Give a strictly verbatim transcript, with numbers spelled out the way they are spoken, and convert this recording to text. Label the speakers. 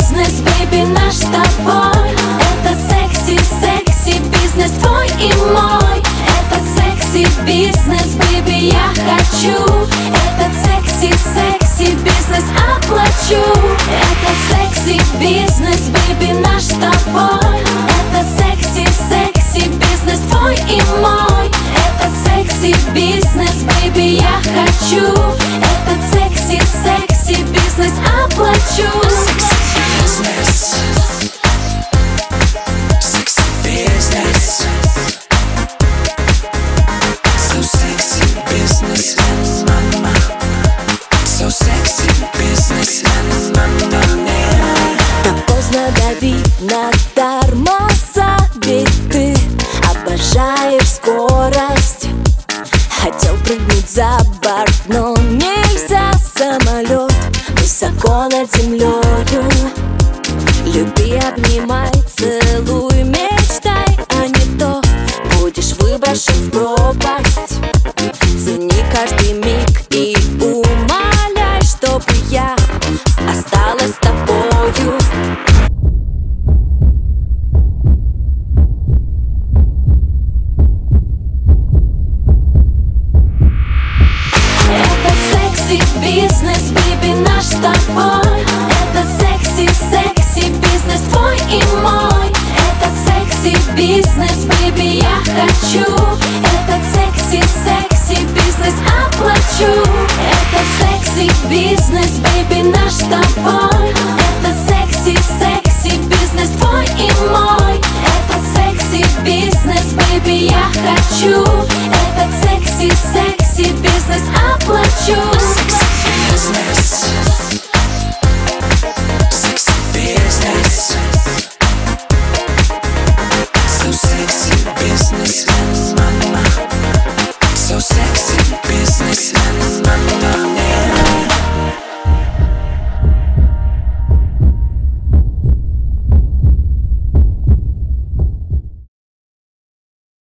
Speaker 1: секси-бизнес, бэйби, наш с тобой. Это секси-секси-бизнес твой и мой. Это секси-бизнес, бэйби, я хочу. Этот секси-секси-бизнес оплачу. Это секси-бизнес, бэйби, наш с тобой. Это секси-секси-бизнес твой и мой. Этот секси-бизнес, бэйби, я хочу. Этот секси-секси-бизнес оплачу.
Speaker 2: Секси-бизнес, секси-бизнес, so sexy businessman, mama, so sexy businessman, mama.
Speaker 1: Так поздно давить на тормоза, ведь ты обожаешь скорость. Хотел прыгнуть за борт, но нельзя. Самолет высоко над землею. Люби, обнимай, целуй, мечтай, а не то будешь выброшен в пропасть. Цени каждый миг и умоляй, чтобы я осталась с тобою. Это секси-бизнес, бэйби, наш с тобой. Это секси-секси-бизнес твой и мой. Это секси-бизнес, бэйби, я хочу. Этот секси-секси-бизнес оплачу. Это секси-бизнес, бэйби, наш с тобой.